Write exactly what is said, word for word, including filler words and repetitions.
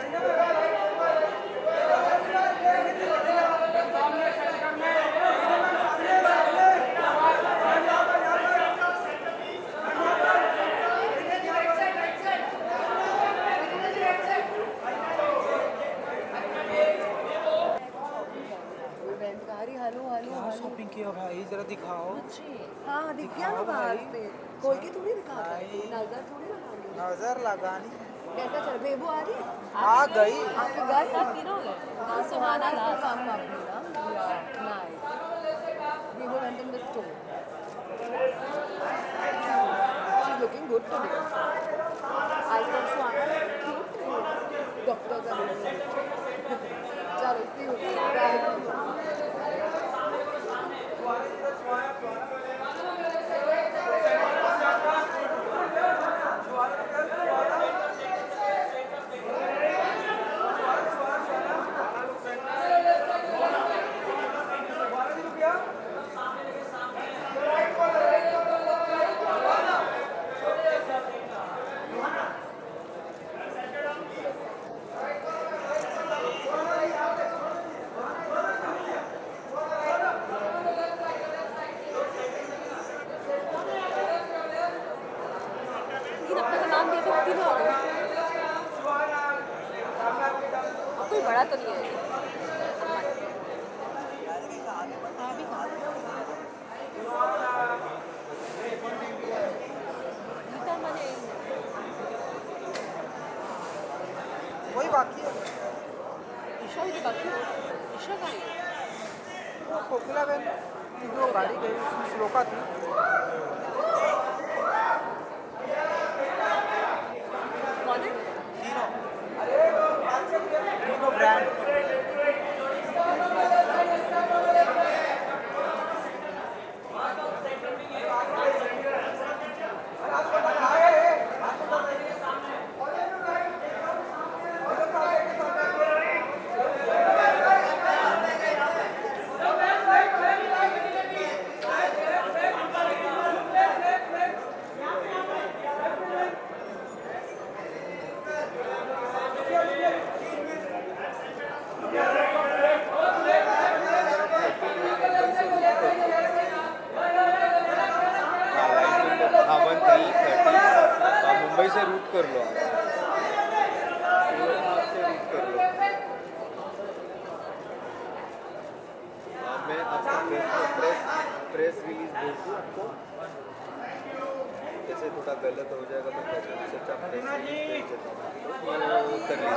Shopping किया भाई, जरा दिखाओ। हाँ दिख गया ना बाहर पे। खोल के थोड़ी दिखा नजर थोड़ी लगानी। नजर लगानी। कैसा चल बेबू आ रही है? आ गई। आपके घर साथ तीनों हो गए। हाँ सुहाना का काम काम ना नाइस। बेबू went in the store. She's looking good today. I said Suhana cute. Doctor का चलो see you. कोई बड़ा तो नहीं है। वही बाकी है। ईशा ही बाकी है। ईशा का ही। वो कोकिला बहन की जो गाड़ी गई उसमें श्लोका थी। कौन है? तीनों। तीनों ब्रांड। मुंबई से रूट कर लो, से रूट कर लो। मैं आपको प्रेस प्रेस रिलीज भेज दूँ आपको। जैसे थोड़ा गलत हो जाएगा तो प्रेस रिलीज भेज देता हूँ।